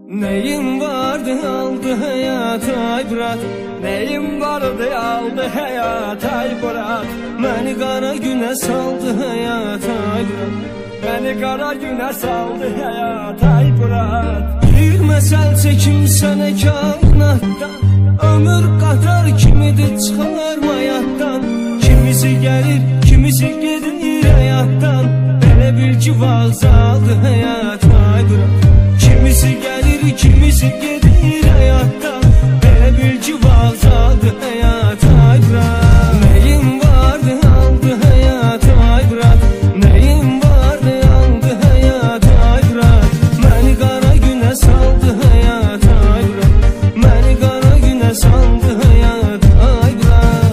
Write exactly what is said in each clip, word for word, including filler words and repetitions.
Neyim vardı aldı hayat ay bırak, neyim vardı aldı hayat ay bırak. Beni kara güne saldı hayat ay bırak, beni kara güne saldı hayat ay bırak. Bir mesel çekim sene kainattan, ömür qatar kimidir çıxar hayattan. Kimisi gelir kimisi gedir hayattan, belə bil ki vazaldı hayat ay bırak. Kimisi gelir kimisi gedir hayattan, belə bil ki vazaldı hayat ay bırak. Neyim vardı aldı hayat ay bırak, neyim vardı aldı hayat ay bırak. Beni kara güne saldı hayat ay bırak, beni kara güne saldı hayat ay bırak.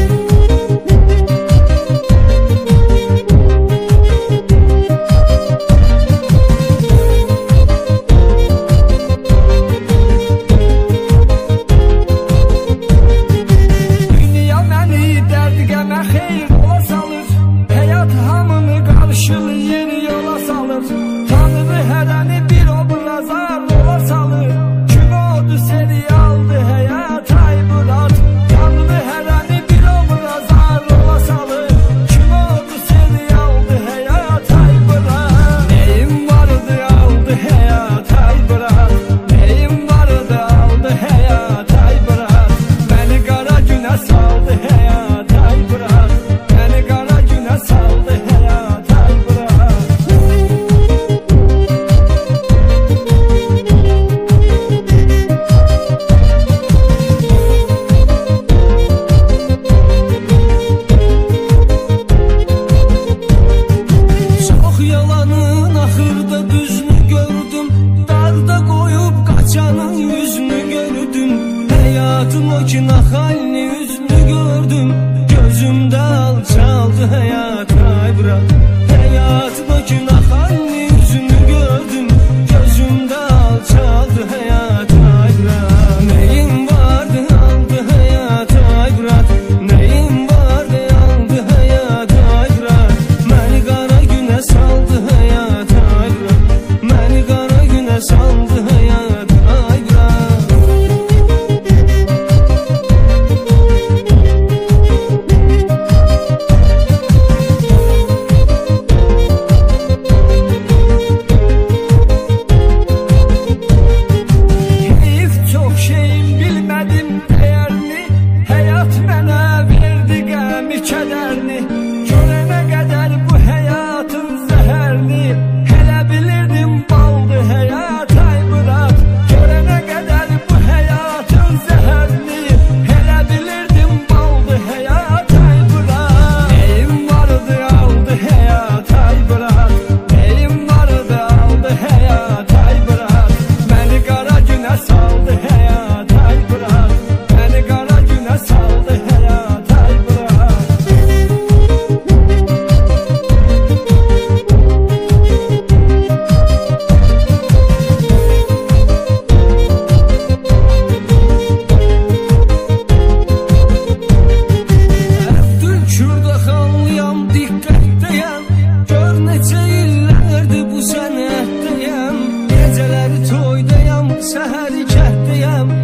Xeyir ola salır, həyat hamını qarşılı yeni yola salır. Tanrı hərəni bir obrazar ola salır, kim oldu seni aldı həyat ay bırak. Tanrı hərəni bir obrazar ola salır, kim oldu seni aldı həyat ay bırak. Neyim vardı aldı həyat ay bırak, neyim vardı aldı həyat ay bırak. Beni qara günə saldı həyat ay bırak, beni kara güne saldı hayat ay bırak. Çok yalanın ahırda düzünü gördüm, darda koyup kaçanın yüzünü gördüm. Hayatım o ki nahalini yüzünü gördüm, gözümde alçaldı hayat ay bırak. Hayatım o ki nahalini yüzünü gördüm, gözümde alçaldı hayat ay bırak. Neyim vardı aldı hayat ay bırak, neyim vardı aldı hayat ay bırak. Beni kara güne saldı hayat ay bırak, beni kara güne saldı hayat ay bırak. Çok şeyim bilmedim değerini, hayat mənə verdi qəmi kədərini. Görənə qədər bu həyatın zəhərini, hələ bilirdim baldı həyat ay bırak. Görənə qədər bu həyatın zəhərini, hələ bilirdim baldı həyat ay bırak. Neyim vardı aldı həyat ay bırak, neyim vardı aldı həyat ay bırak. Beni qara günə saldı hayat ay bırak, beni kara güne saldı hayat ay bırak. Abdülkürdə xanlıyam, diqqətdəyəm, gör neçə illərdir bu sənətdəyəm. Gecələri toydayam, səhəri kəhdəyəm,